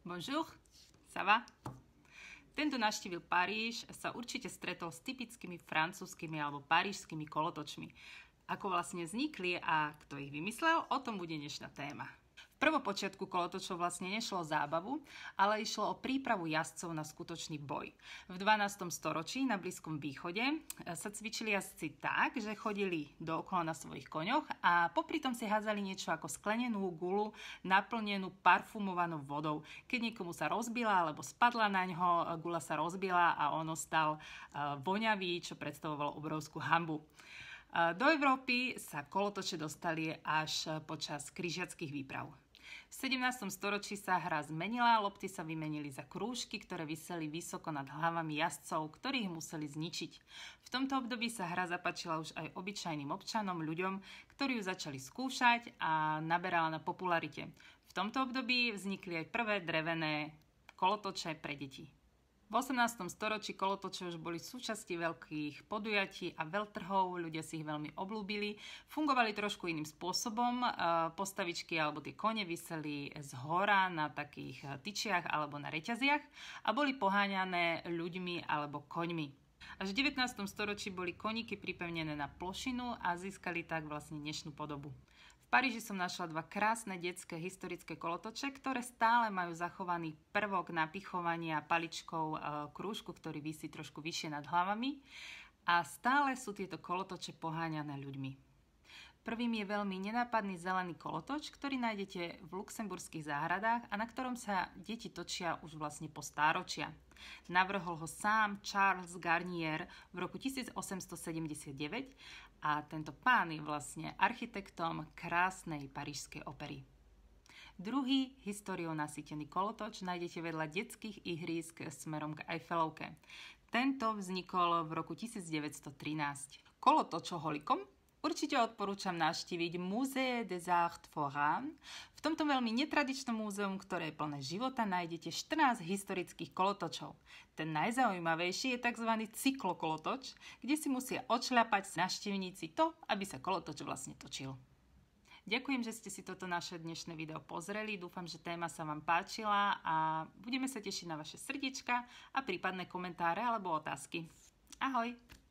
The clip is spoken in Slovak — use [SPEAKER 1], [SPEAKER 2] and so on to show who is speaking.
[SPEAKER 1] Bonjour, ça va? Ten, kto navštívil Paríž, sa určite stretol s typickými francúzskymi alebo parížskými kolotočmi. Ako vlastne vznikli a kto ich vymyslel, o tom bude dnešná téma. V prvopočiatku kolotočov vlastne nešlo o zábavu, ale išlo o prípravu jazdcov na skutočný boj. V 12. storočí na Blízkom východe sa cvičili jazdci tak, že chodili dookola na svojich koňoch a popri tom si hádzali niečo ako sklenenú gulu naplnenú parfumovanou vodou. Keď niekomu sa rozbila alebo spadla na ňo, gula sa rozbila a on ostal voňavý, čo predstavovalo obrovskú hanbu. Do Európy sa kolotoče dostali až počas križiackych výprav. V 17. storočí sa hra zmenila, lopty sa vymenili za krúžky, ktoré viseli vysoko nad hlavami jazdcov, ktorých museli zničiť. V tomto období sa hra zapáčila už aj obyčajným občanom, ľuďom, ktorí ju začali skúšať a naberala na popularite. V tomto období vznikli aj prvé drevené kolotoče pre deti. V 18. storočí kolotoče už boli súčasti veľkých podujatí a veľtrhov, ľudia si ich veľmi obľúbili. Fungovali trošku iným spôsobom, postavičky alebo tie kone viseli z hora na takých tyčiach alebo na reťaziach a boli poháňané ľuďmi alebo koňmi. Až v 19. storočí boli koníky pripevnené na plošinu a získali tak vlastne dnešnú podobu. V Paríži som našla dva krásne detské historické kolotoče, ktoré stále majú zachovaný prvok napichovania paličkou krúžku, ktorý visí trošku vyššie nad hlavami a stále sú tieto kolotoče poháňané ľuďmi. Prvým je veľmi nenápadný zelený kolotoč, ktorý nájdete v luxemburských záhradách a na ktorom sa deti točia už vlastne po stáročia. Navrhol ho sám Charles Garnier v roku 1879 a tento pán je vlastne architektom krásnej parížskej opery. Druhý históriou nasýtený kolotoč nájdete vedľa detských ihrísk smerom k Eiffelovke. Tento vznikol v roku 1913. Kolotočoholikom určite odporúčam navštíviť Musée des Arts Forains. V tomto veľmi netradičnom múzeu, ktoré je plné života, nájdete 14 historických kolotočov. Ten najzaujímavejší je tzv. Cyklokolotoč, kde si musia odšľapať návštevníci to, aby sa kolotoč vlastne točil. Ďakujem, že ste si toto naše dnešné video pozreli. Dúfam, že téma sa vám páčila a budeme sa tešiť na vaše srdiečka a prípadné komentáre alebo otázky. Ahoj!